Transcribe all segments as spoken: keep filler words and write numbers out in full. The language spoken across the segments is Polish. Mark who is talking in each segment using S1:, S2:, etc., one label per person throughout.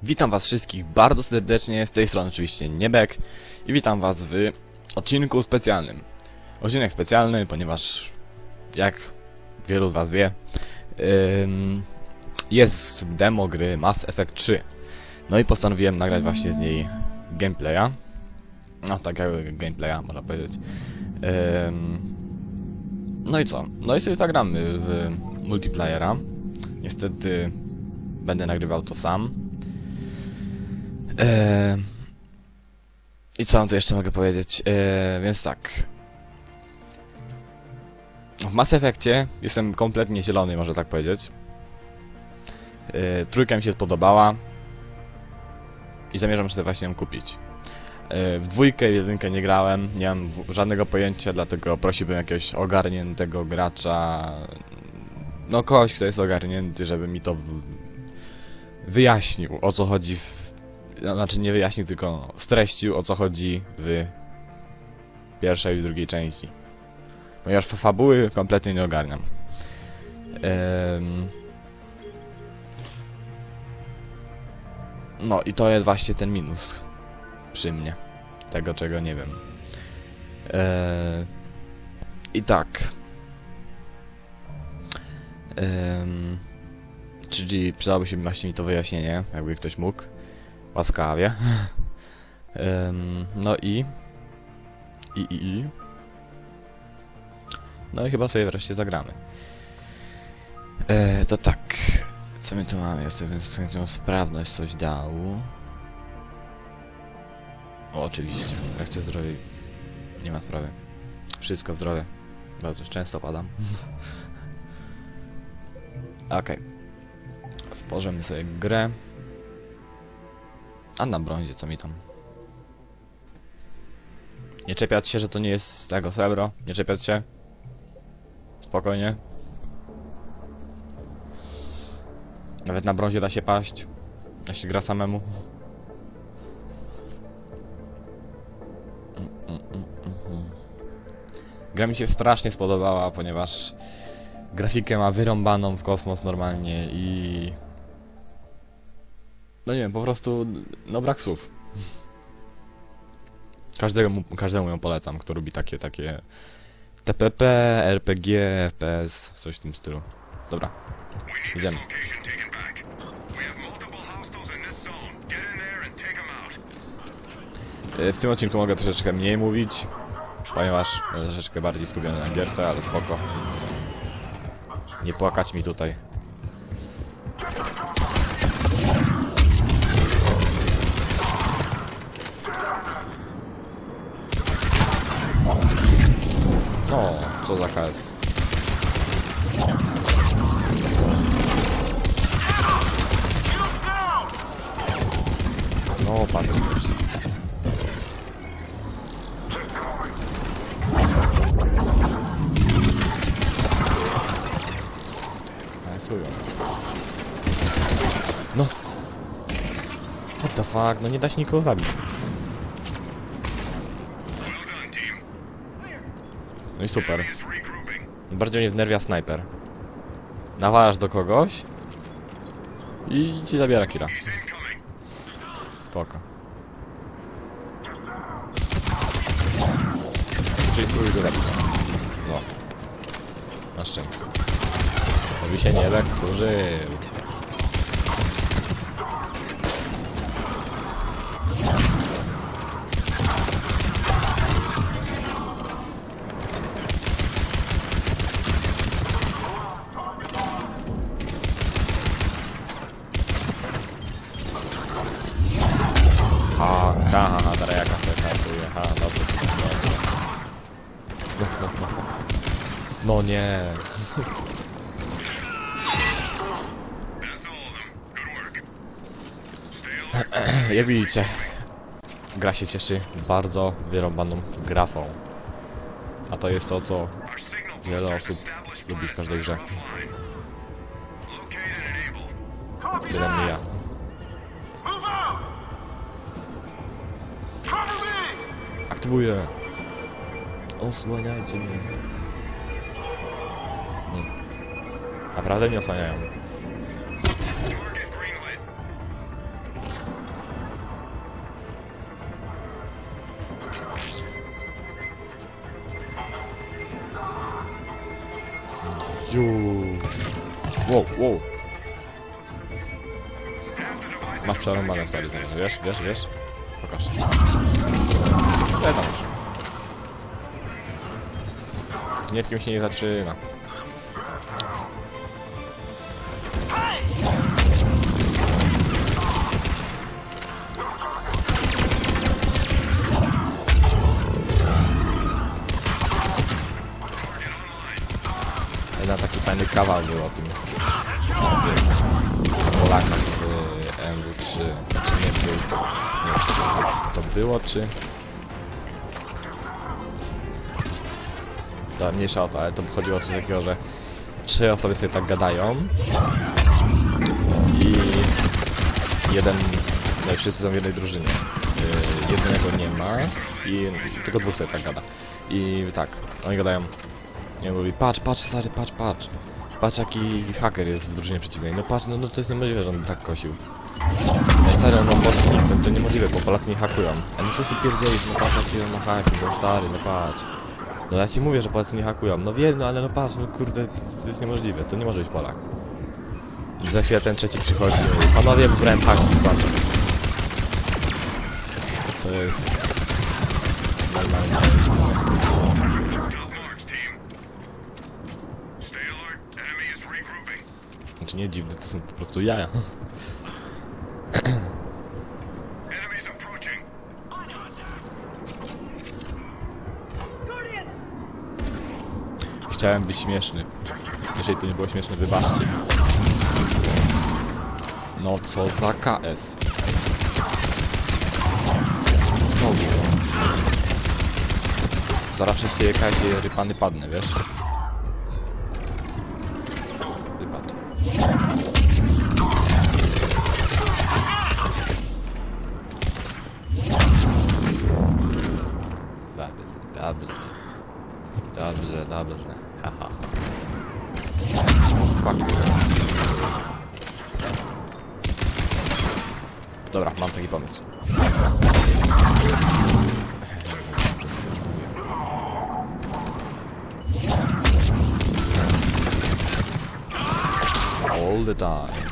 S1: Witam was wszystkich bardzo serdecznie, z tej strony oczywiście Niebek i witam was w odcinku specjalnym. Odcinek specjalny, ponieważ jak wielu z was wie, ym, jest demo gry Mass Effect trzy. No i postanowiłem nagrać właśnie z niej gameplaya. No takiego gameplaya można powiedzieć. Ym, no i co? No i sobie zagramy w multiplayera. Niestety będę nagrywał to sam. Eee, I co mam tu jeszcze mogę powiedzieć? Eee, więc tak. W Mass Effectie jestem kompletnie zielony, można tak powiedzieć. Eee, trójka mi się spodobała i zamierzam sobie właśnie ją kupić. Eee, w dwójkę i jedynkę nie grałem, nie mam żadnego pojęcia, dlatego prosiłbym jakiegoś ogarniętego gracza, no kogoś, kto jest ogarnięty, żeby mi to wyjaśnił, o co chodzi w Znaczy nie wyjaśnił, tylko streścił, o co chodzi w pierwszej i drugiej części. Ponieważ fabuły kompletnie nie ogarniam. Ehm... No i to jest właśnie ten minus przy mnie. Tego, czego nie wiem. Ehm... I tak. Ehm... Czyli przydałoby się właśnie mi to wyjaśnienie, jakby ktoś mógł. Łaskawie. um, no i... I, i, i... No i chyba sobie wreszcie zagramy. E, to tak... Co my tu mamy? Ja sobie tę sprawność coś dał. O, oczywiście. Jak chcę zdrowie... Nie ma sprawy. Wszystko w zdrowie. Bardzo często padam. Okej. Okay. Stworzymy sobie grę. A na brązie, co mi tam? Nie czepiać się, że to nie jest z tego srebro. Nie czepiać się. Spokojnie. Nawet na brązie da się paść. Da się gra samemu. Mm, mm, mm, mm. Gra mi się strasznie spodobała, ponieważ grafikę ma wyrąbaną w kosmos normalnie i... No nie wiem, po prostu, no brak słów. Każdemu, każdemu ją polecam, kto lubi takie, takie T P P, R P G, F P S, coś w tym stylu. Dobra, idziemy. W tym odcinku mogę troszeczkę mniej mówić, ponieważ będę troszeczkę bardziej skupiony na gierce, ale spoko. Nie płakać mi tutaj. O, co za K S. No, pan już. K S-ują. No. What the fuck, no nie da się nikogo zabić. No i super. Bardziej mnie wnerwia snajper. Nawalasz do kogoś i ci zabiera killa. Spoko. Czyli spróbuj go zabić. No. Na szczęście. Robi się nie tak wkurzył. A, ha, ha, teraz jaka sobie kasuje, ha, dobrze, dobrze. No, no, no, no. No nie. Jak widzicie, gra się cieszy bardzo wyrąbaną grafą. A to jest to, co wiele osób lubi w każdej grze. Tyle mnie ja. Aktywuję. Osłaniajcie mnie. Hmm. Naprawdę nie osłaniają. Ziu. Wow, wow. Masz przerąbane, stary, zaraz, wiesz, wiesz, wiesz? Pokaż. Ale tam już. Nietkiem się nie zaczyna. Jeden taki fajny kawał był o tym. O tym Polakach w M W trzy. Czy nie był to? Nie wiem, czy to było, czy... Da, mniejsza o to, ale to chodziło o coś takiego, że trzy osoby sobie tak gadają i jeden, no i wszyscy są w jednej drużynie. Yy, jednego nie ma i tylko dwóch sobie tak gada. I tak, oni gadają, nie mówi, patrz, patrz stary, patrz, patrz. Patrz jaki haker jest w drużynie przeciwnej. No patrz, no, no to jest niemożliwe, że on tak kosił. No i stary, on ma polski nick, to, to niemożliwe, bo Polacy nie hakują. A no co ty pierdzielisz, no patrz jaki on ma haki, no stary, no patrz. No ja ci mówię, że Polacy nie hakują. No wiem, no ale no patrz, no kurde, to, to jest niemożliwe, to nie może być Polak. I za chwilę ten trzeci przychodzi i mówi, panowie, wybrałem haki, patrzę. To jest... normalne. Znaczy nie dziwne, to są po prostu jaja. Chciałem być śmieszny. Jeżeli to nie było śmieszne, wybaczcie. No co za K S. Znowu. Zaraz przez ciebie K S i rypany padnę, wiesz? Wypadł. Dobrze, dobrze, dobrze, haha. Dobra, mam taki pomysł. All the time.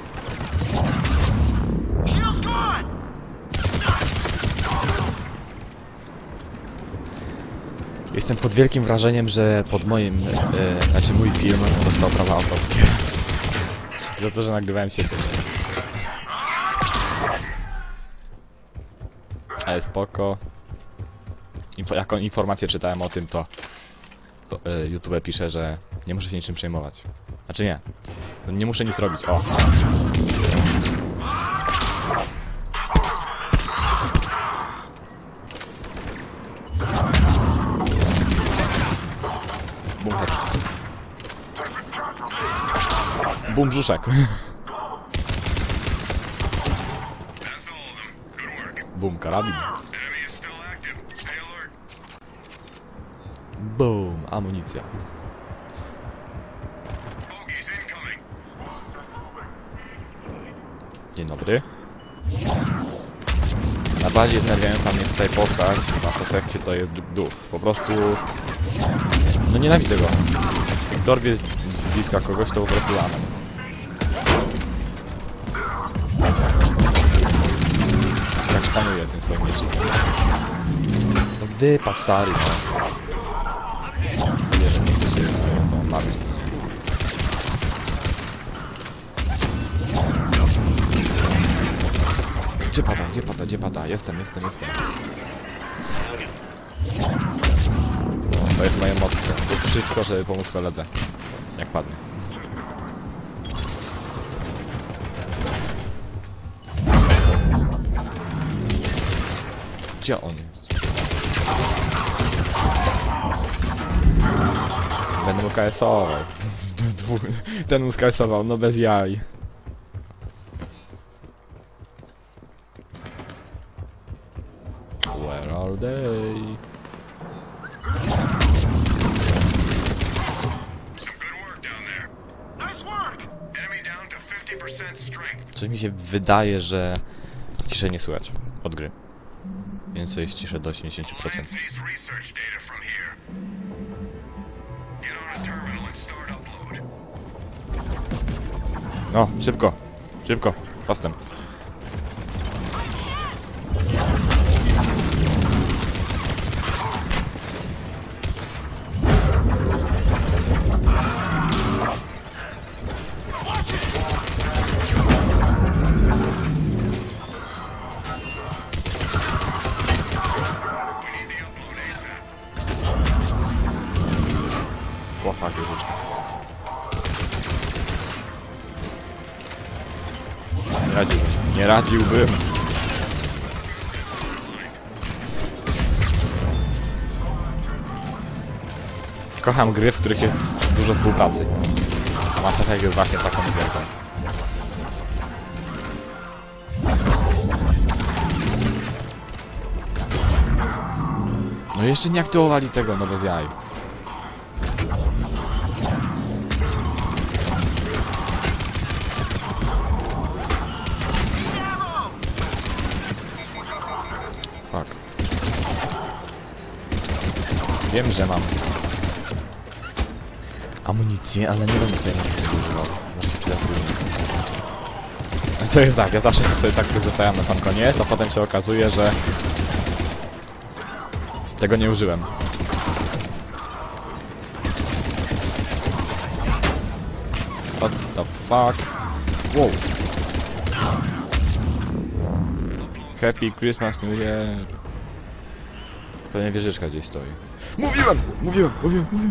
S1: Jestem pod wielkim wrażeniem, że pod moim, e, znaczy mój film dostał prawa autorskie. Za to, że nagrywałem się też. Ale spoko. Info, jaką informację czytałem o tym, to, to e, YouTube pisze, że nie muszę się niczym przejmować. Znaczy nie. Nie muszę nic robić. O. Bum headshot. Bum brzuszek. Bum karabin. Boom, amunicja. Dzień dobry. Najbardziej denerwująca mnie tutaj postać w Mass Effectie to jest duch. Po prostu... no nienawidzę go. Jak dorwie z bliska kogoś, to po prostu amen. Tak szpanuję tym swoim mieczem. No wypadł stary, no. Wie, że nie chcę się z tobą bawić. Gdzie pada, gdzie pada, gdzie pada? Jestem, jestem, jestem. To jest moje motto. To wszystko, żeby pomóc koledze. Jak padnie. Gdzie on jest? Będę mu K S-ował. Ten mu K S-ował, no bez jaj. Where are they? Coś mi się wydaje, że ciszę nie słychać od gry. Więc to jest ciszę do osiemdziesięciu procent. O, szybko. Szybko. Postęp. O, fuck, już uciekł. Nie radziłbym. Nie radziłbym. Kocham gry, w których jest dużo współpracy. A Mass Effect jest właśnie taką wielką. No jeszcze nie aktywowali tego, no bez jaj. Fuck. Wiem, że mam amunicję, ale nie będę sobie na tego używał. Może się przyda później. No to jest tak, ja zawsze sobie tak coś zostawiam na sam koniec, a potem się okazuje, że tego nie użyłem. What the fuck? Wow. Happy Christmas New Year. Pewnie wieżyczka gdzieś stoi. Mówiłem! Mówiłem! Mówiłem! Mówiłem!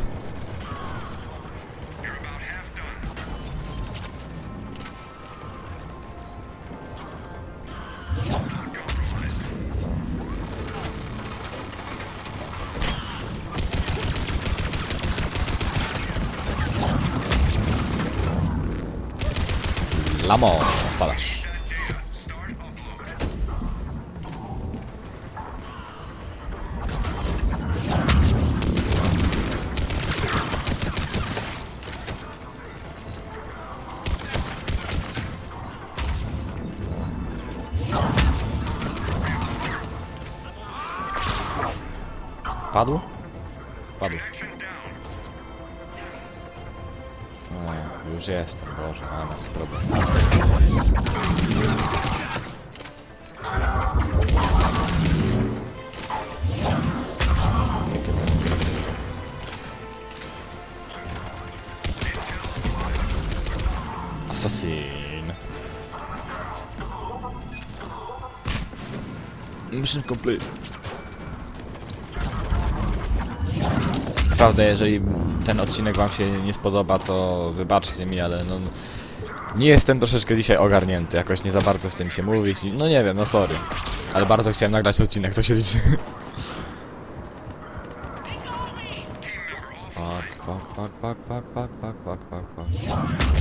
S1: Lamo, padasz. Padł? Padł. Ech, już jestem, Boże, ale masz problem. Assassin. Mission complete. Naprawdę, jeżeli ten odcinek wam się nie spodoba, to wybaczcie mi, ale no... Nie jestem troszeczkę dzisiaj ogarnięty, jakoś nie za bardzo z tym się mówić i... No nie wiem, no sorry. Ale bardzo chciałem nagrać odcinek, to się liczy. Fuck, fuck, fuck, fuck, fuck, fuck, fuck, fuck, fuck, fuck.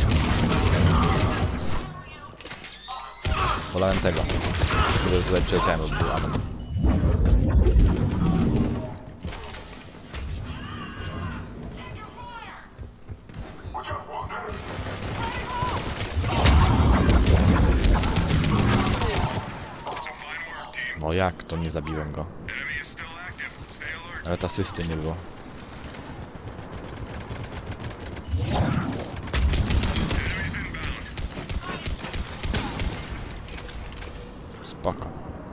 S1: Wolałem tego, który tutaj przyleciałem od Bulanem. No jak to nie zabiłem go? Nawet asysty nie było. Spoko.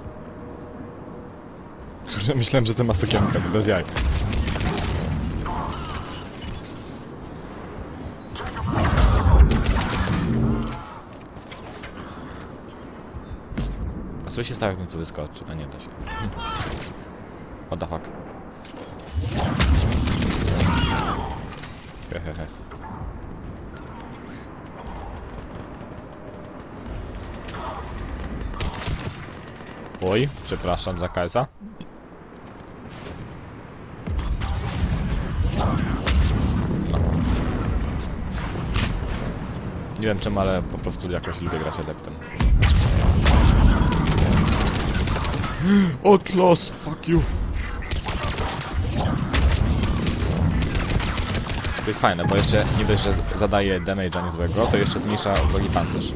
S1: Myślałem, że to ma sukienkę, bez jaj. A co się stało, jak ten tu wyskoczy? A nie da się. What the fuck? Hehehe. Oj, przepraszam za K S a. No. Nie wiem czemu, ale po prostu jakoś lubię grać adeptem. O, close! Fuck you! To jest fajne, bo jeszcze nie dość, że zadaje damage'a niezłego, to jeszcze zmniejsza wrogi pancerz.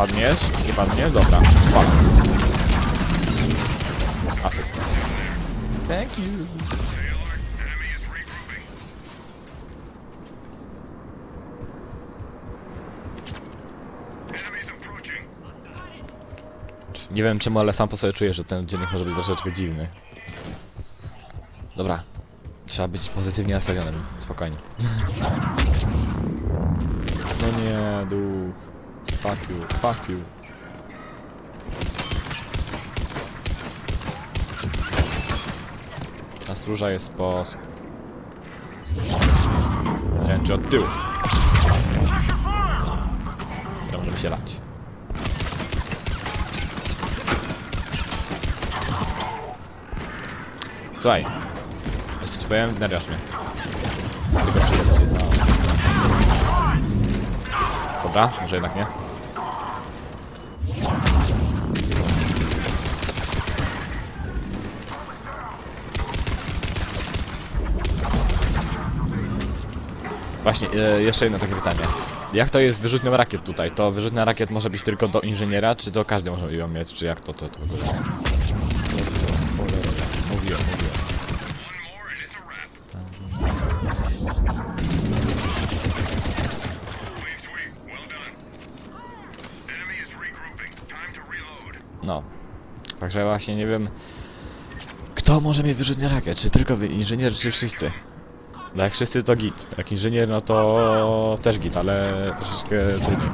S1: Padniesz? Nie padniesz? Dobra. Fuck. Asyst. Thank you. Nie wiem czemu, ale sam po sobie czuję, że ten odcinek może być troszeczkę dziwny. Dobra. Trzeba być pozytywnie nastawionym. Spokojnie. No nie, duch. Fuck you, fuck you. Na stróża jest sposób. Wręczy od tyłu. Dobra, możemy się lać. Słuchaj. Jeszcze ci powiem, nerwiasz mnie. Tylko przyjdę cię za... Dobra, może jednak nie. Właśnie, e, jeszcze jedno takie pytanie. Jak to jest z wyrzutnią rakiet tutaj? To wyrzutnia rakiet może być tylko do inżyniera, czy to każdy może ją mieć, czy jak to to, to, to jest? Mówiłem, mówiłem. No. Także właśnie nie wiem, kto może mieć wyrzutnię rakiet, czy tylko inżynier, czy wszyscy. No jak wszyscy to git, jak inżynier no to też git, ale troszeczkę trudniej.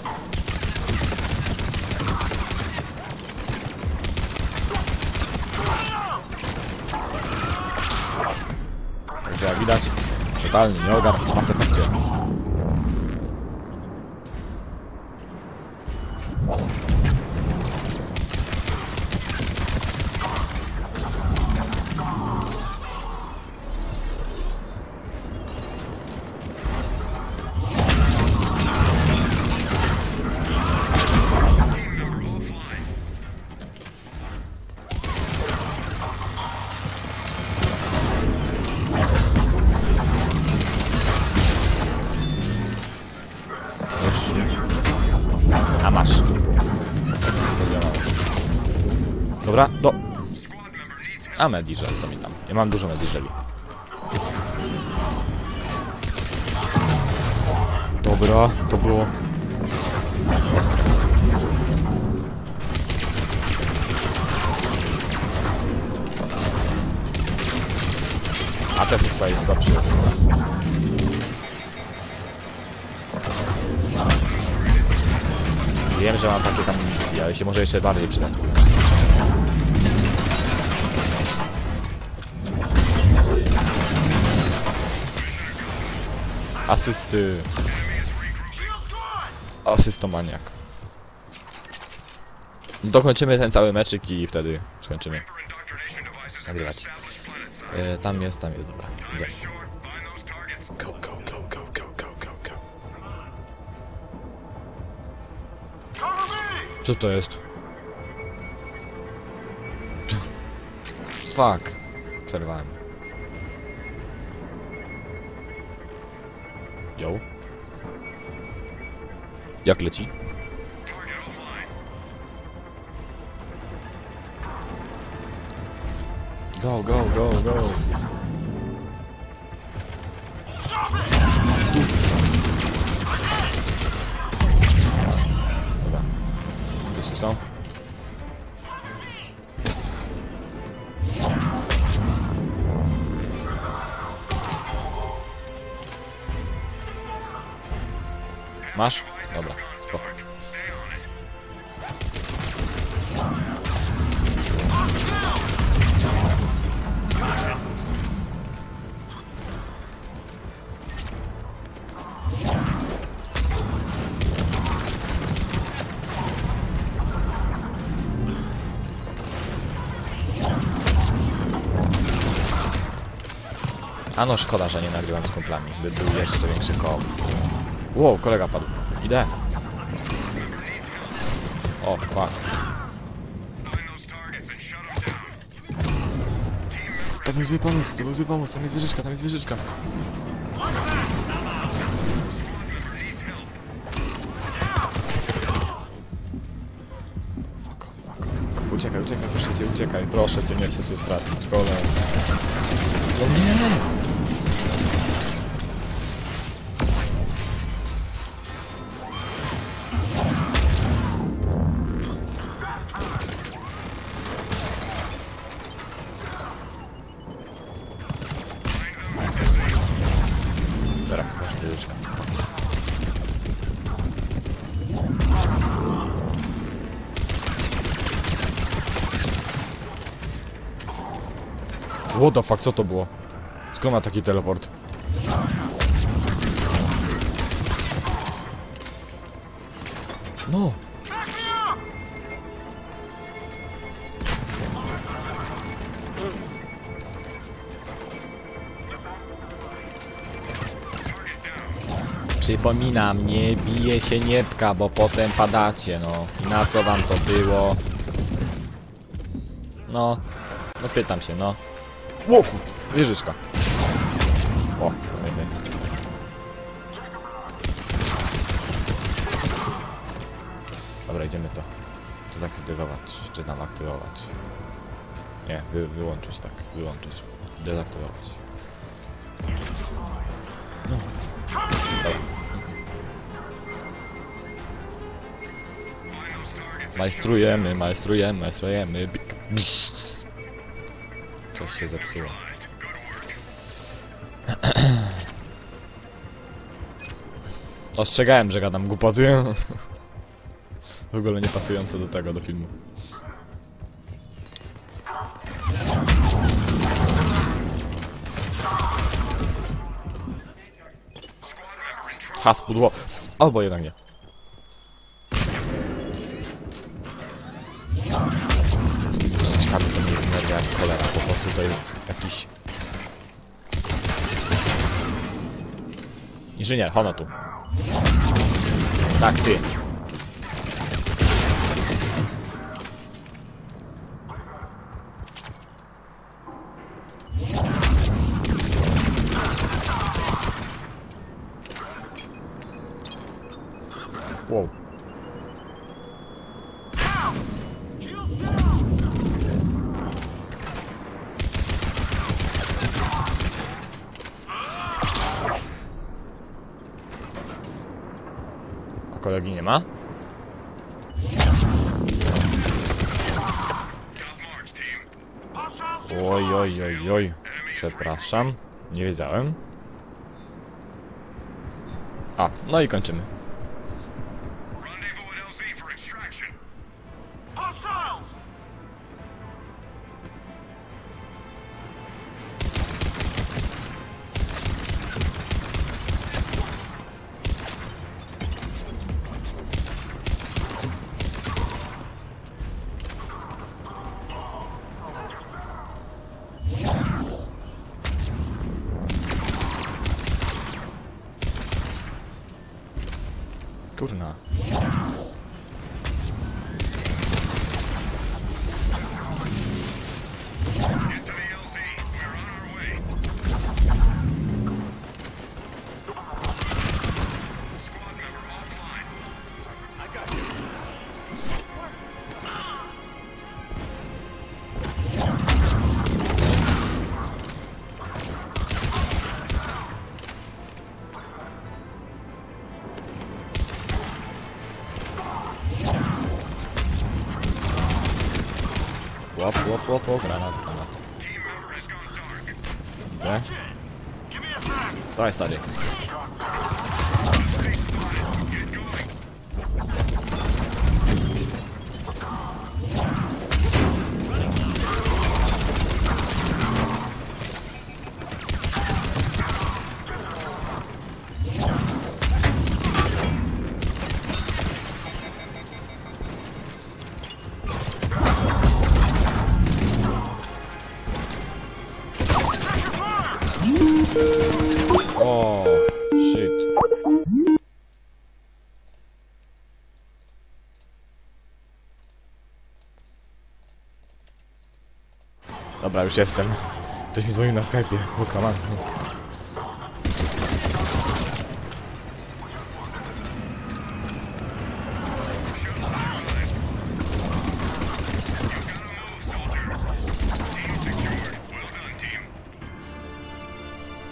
S1: Także jak widać, totalnie nie ogar w Mass Effectie. A masz. To działało. Dobra, do... A mediżel, co mi tam? Ja mam dużo mediżeli. Dobra, to było... ostre. A te jest swoje słabsze. Wiem, że mam pakiet amunicji, ale się może jeszcze bardziej przydać. Asysty. Asystomaniak. Dokończymy ten cały meczyk i wtedy skończymy nagrywać. E, tam jest, tam jest, dobra. Idzie. Go, go, go, go, go, go, go, go. Co to jest? Fuck. Przerwałem. Yo. Jak leci? Go, go, go, go. Dobra. Wszyscy są? Masz? Dobra, spoko. A no szkoda, że nie nagrywam z kumplami, by był jeszcze większy koop. Wow, kolega padł. Idę. O, fuck. Tam jest zły pomysł, to był zły pomysł, tam jest wieżyczka, tam jest wieżyczka. uciekaj, uciekaj, proszę cię, uciekaj, proszę cię, nie chcę cię stracić, kolej. No nie! Dobra, proszę wieżyczka. What the fuck, co to było? Skąd ma taki teleport? No! Przypominam, nie bije się nie pka, bo potem padacie, no. I na co wam to było? No. No pytam się, no. Łoku! Wieżyczka. O, hej, hej. Dobra, idziemy to. To zaktywować, czy tam aktywować. Nie, wy, wyłączyć, tak. Wyłączyć. Dezaktywować. No. Dobra. Majstrujemy, majstrujemy, majstrujemy. Bik, bik. Coś się zepsuło. Ostrzegałem, że gadam głupoty. W ogóle nie pasujące do tego, do filmu. Has pudło. Albo jednak nie. Z tymi muzyczkami to mnie denerwia jak cholera. Po prostu to jest jakiś... Inżynier, hono tu. Tak, ty. Wow. A kolegi nie ma? Oj, oj, oj, oj. Przepraszam. Nie wiedziałem. A, no i kończymy. Kurna. Łap, łap, łap, łap, granat, granat. Dobra. Wstawaj, stary. O, shit. Dobra, już jestem. Ktoś mi dzwonił na Skype'ie. O, come on.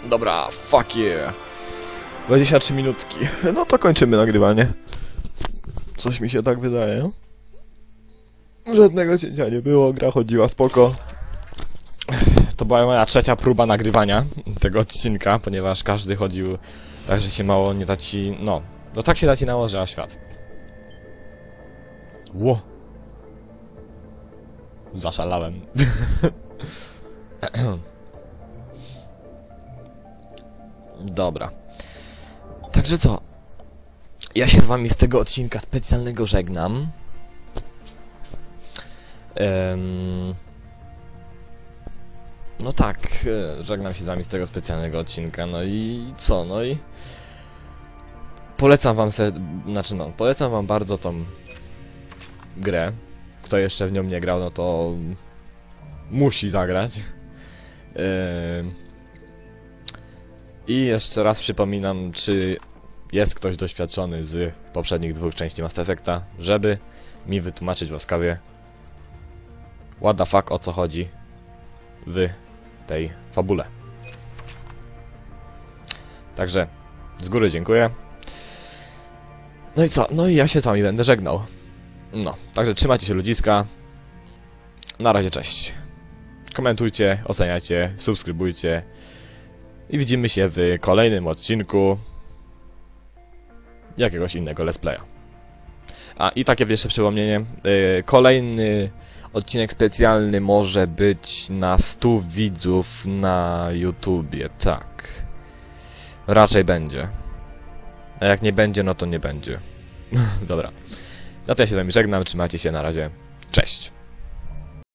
S1: Dobra, fuck yeah. dwadzieścia trzy minutki. No to kończymy nagrywanie. Coś mi się tak wydaje. Żadnego cięcia nie było, gra chodziła spoko. To była moja trzecia próba nagrywania tego odcinka, ponieważ każdy chodził tak, że się mało nie daci... No, no tak się daci nałoży, a świat. Ło! Zaszalałem. Dobra. Także co? Ja się z wami z tego odcinka specjalnego żegnam. Um, no tak, żegnam się z wami z tego specjalnego odcinka. No i co? No i polecam wam se, znaczy no, polecam wam bardzo tą grę. Kto jeszcze w nią nie grał, no to musi zagrać. Um, I jeszcze raz przypominam, czy jest ktoś doświadczony z poprzednich dwóch części Mass Effecta, żeby mi wytłumaczyć łaskawie, what the fuck, o co chodzi w tej fabule. Także z góry dziękuję. No i co? No i ja się z wami będę żegnał. No, także trzymajcie się, ludziska. Na razie, cześć. Komentujcie, oceniajcie, subskrybujcie. I widzimy się w kolejnym odcinku jakiegoś innego let's playa. A i takie jeszcze przypomnienie. Yy, kolejny odcinek specjalny może być na stu widzów na YouTubie. Tak. Raczej będzie. A jak nie będzie, no to nie będzie. Dobra. No to ja się z wami żegnam. Trzymajcie się, na razie. Cześć.